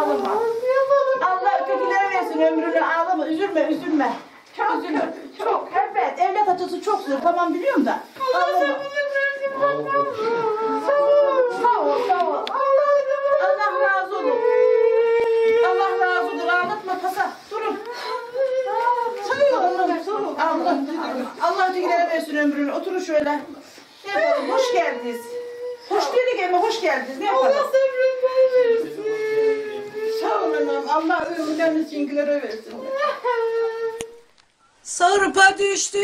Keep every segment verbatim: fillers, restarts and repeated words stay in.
ağlama. Allah ötekilere versin ömrünü, ağlama, üzülme, üzülme. Çok üzülme, çok. Evet, evlat acısı çok zor, tamam biliyorum da. Ağlama. Sağ ol, sağ ol. Allah razı olur. Allah razı olur, ağlatma pasa, durun. Sağ ol, sağ ol. Allah, Allah ötekilere versin ömrünü, oturun şöyle. Ne yapalım, hoş geldiniz. Hoş dedik ama hoş geldiniz, ne yapalım? Allah sabrını versin. Sağ ol anam, Allah ömürlerini singilere versin. Sarpa düştü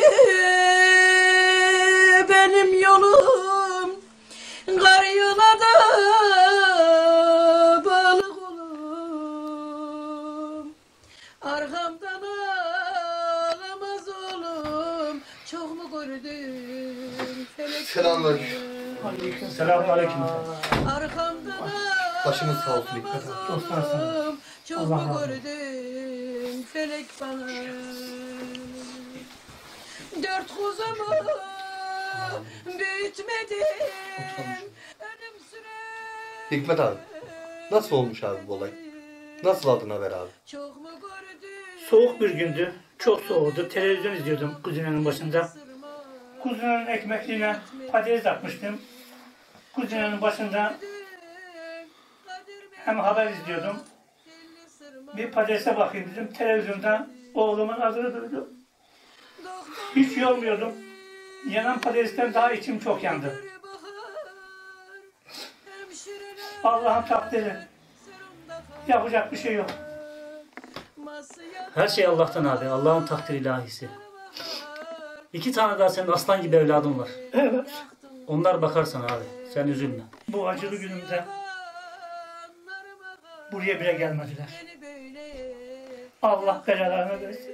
benim yolum, Karyolada balık olum, arkamdan ağlamaz oğlum, çok mu gördüm felek. Selamünaleyküm. Selamünaleyküm. Arkamdan Başınız sağ olsun, dikkat et. Dostlar sana. çok Allah mu razı olsun. gördüm felek bana. Dört kuzumu büyütmedim. Ölüm süre. Hikmet abi, nasıl olmuş abi bu olay? Nasıl aldın haber abi? Çok mu gördüm? Soğuk bir gündü. Çok soğuktu. Televizyon izliyordum kuzinenin başında. Kuzinenin ekmekliğine patates atmıştım. Kuzinenin başında hem haber izliyordum. Bir patatese bakayım dedim. Televizyonda oğlumun adını duydum. Hiç yormuyordum. Yanan patatesten daha içim çok yandı. Allah'ın takdiri. Yapacak bir şey yok. Her şey Allah'tan abi. Allah'ın takdiri ilahisi. İki tane daha senin aslan gibi evladın var. Evet. Onlar bakar sana abi. Sen üzülme. Bu acılı günümde buraya bile gelmediler. Allah belalarını versin.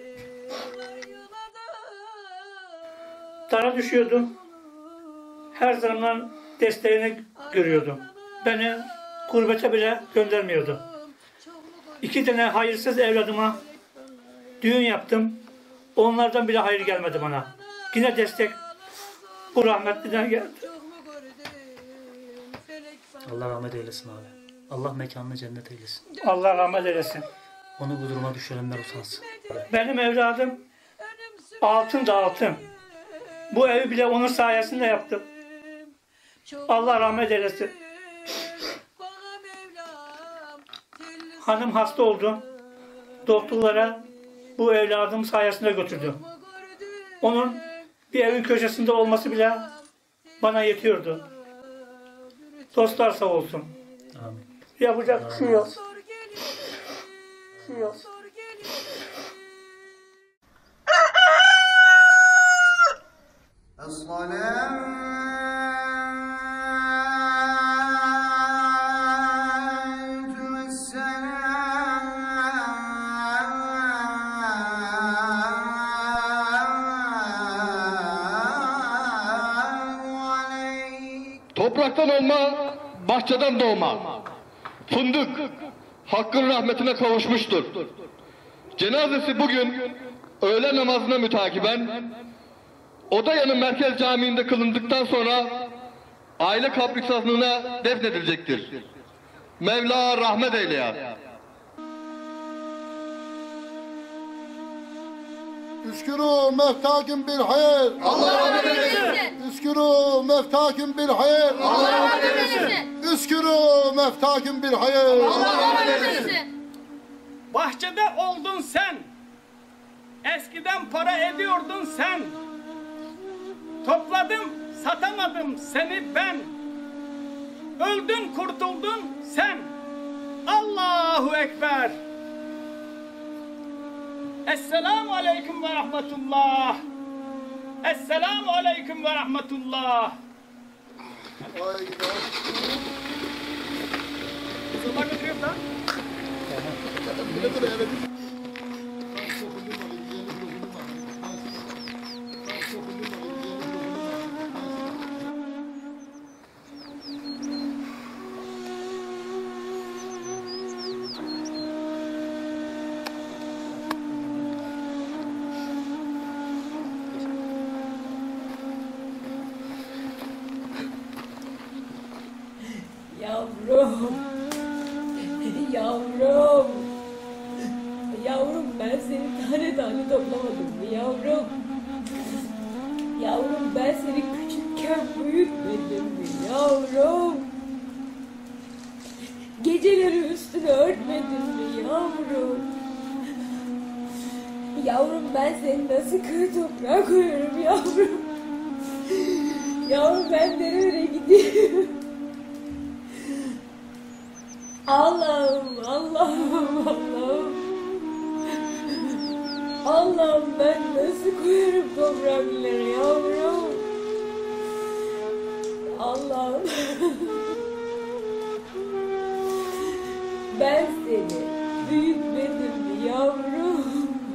Dara düşüyordum. Her zaman desteğini görüyordum. Beni gurbete bile göndermiyordu. İki tane hayırsız evladıma düğün yaptım. Onlardan bile hayır gelmedi bana. Yine destek bu rahmetliden geldi. Allah rahmet eylesin abi. Allah mekanını cennet eylesin. Allah rahmet eylesin. Onu bu duruma düşürenler utansın. Benim evladım altın da altın. Bu evi bile onun sayesinde yaptım. Allah rahmet eylesin. Hanım hasta oldu. Doktorlara bu evladım sayesinde götürdüm. Onun bir evin köşesinde olması bile bana yetiyordu. Dostlar sağ olsun. Amin. Yapacak bir şey yok. Bir şey yok. Topraktan olma, bahçeden doğma. Fındık, Hakk'ın rahmetine kavuşmuştur. Cenazesi bugün öğle namazına mütakiben Odayan'ın Merkez Camii'nde kılındıktan sonra aile kabristanlığına defnedilecektir. Mevla rahmet eyle. Üskürü meftaküm bir hayır. Allah rahmet eylesin. Üskürü meftaküm bir hayır. Allah rahmet eylesin. Üskürü meftaküm bir hayır. Allah rahmet eylesin. Bahçede oldun sen. Eskiden para ediyordun sen. Topladım, satamadım seni ben. Öldün, kurtuldun sen. Allahu Ekber. Esselamu Aleyküm ve Rahmetullah. Esselamu Aleyküm ve Rahmetullah. Kızıma götürüyorum lan. Yavrum, Yavrum. Yavrum ben seni tane tane toplamadım mı yavrum? Yavrum ben seni küçükken büyütmedim mi yavrum? Geceleri üstünü örtmedim mi yavrum? Yavrum ben seni nasıl kır toprağa koyuyorum yavrum? Yavrum ben nerelere gidiyorum? Allah'ım, Allah'ım, Allah'ım. Allah'ım ben nasıl koyarım toprakları yavrum? Allah'ım. Ben seni büyütmedim mi yavrum?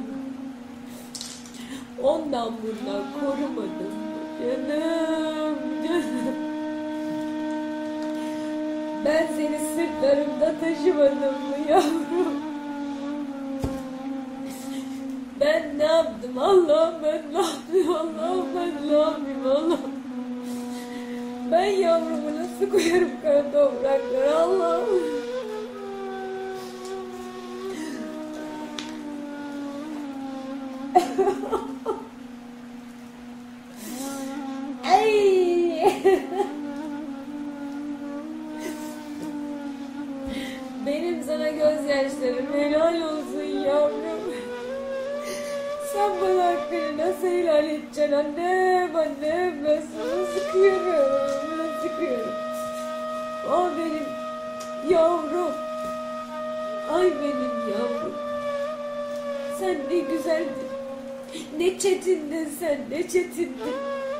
Ondan bundan korumadım mı canım, canım? Ben seni sırtlarımda taşımadım mı yavrum? Ben ne yaptım Allah'ım, ben ne yaptım Allah'ım, ben ne yapayım Allah'ım? Ben yavrumu nasıl koyarım kara topraklara Allah'ım? Ay! Benim sana gözyaşlarım helal olsun yavrum. Sen bana hakkını nasıl helal edeceksin annem, annem? Ben sana sıkıyorum, ben sıkıyorum. O benim yavrum. Ay benim yavrum. Sen ne güzeldin. Ne çetindin sen, ne çetindin.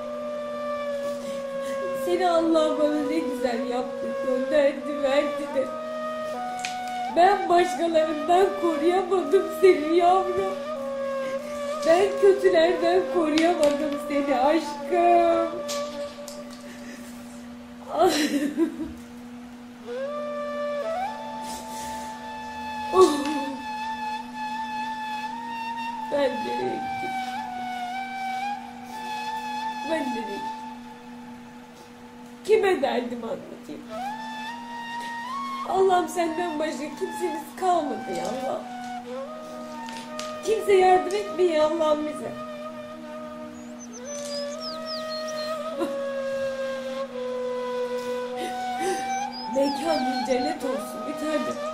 Seni Allah bana ne güzel yaptı, gönderdi, verdi de. Ben başkalarından koruyamadım seni yavrum. Ben kötülerden koruyamadım seni aşkım. Oh. Ben nereye gittim? Ben nereye gittim? Kime derdimi anlatayım? Allah'ım senden başka kimseniz kalmadı ya Allah. Kimse yardım etmiyor Allah'ım bize. Mekanın cennet olsun bir tanem.